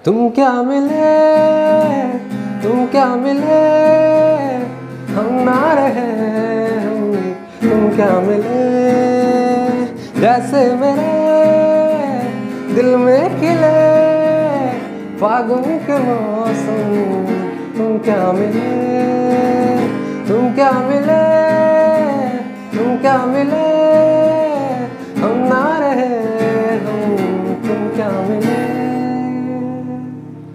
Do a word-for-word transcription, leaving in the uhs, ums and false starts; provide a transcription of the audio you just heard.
तुम क्या मिले, तुम क्या मिले, हम ना रहे हम, तुम क्या मिले। जैसे मेरे दिल में खिले फागुन के मौसम, तुम क्या मिले, तुम क्या मिले, तुम क्या मिले।